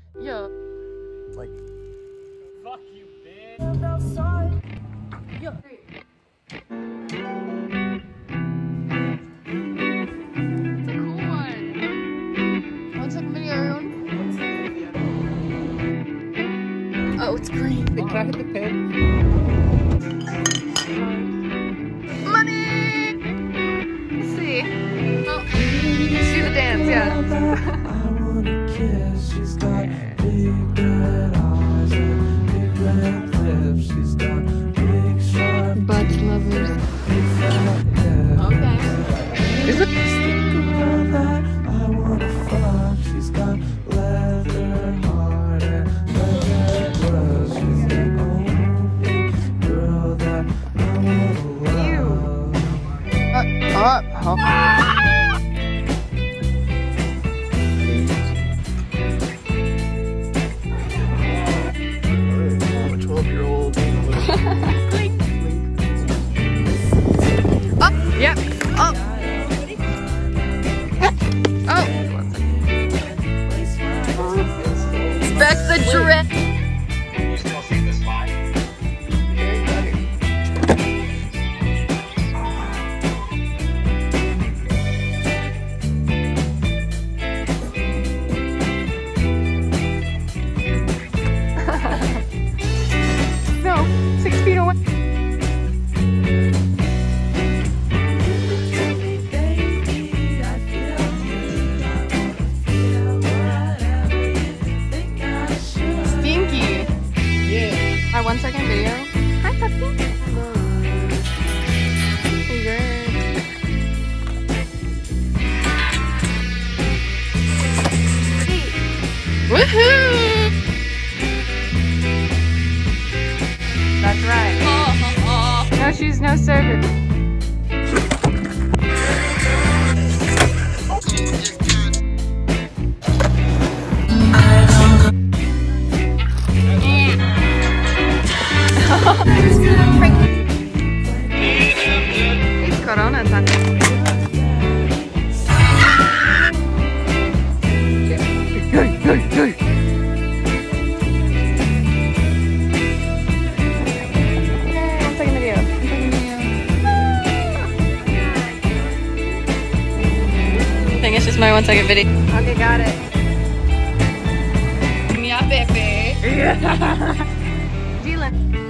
Yeah. Like, Fuck you, bitch. Yeah. It's a cool one. 1 second video, everyone. Oh, it's green. can I hit the pin? Money! Let's see. Oh, let's do the dance, yeah. She's got big red eyes and big red lips. She's got big sharp Butt lovers. big fat hips. Okay. Is it? Girl that I wanna fuck. She's got leather heart and leather gloves. She's the only girl that I wanna love. I'm a 12-year-old. Up, yep, up. Oh. Expect the drip. You still see this live? No, 6 feet away. Stinky. Yeah. My 1 second video. Hi, puppy. Hey, good. Woohoo! That's right. No shoes, no service. It's Corona time. I'm taking a video. I think it's just my 1 second video. Okay, got it. Yeah, baby. Yeah. Dylan.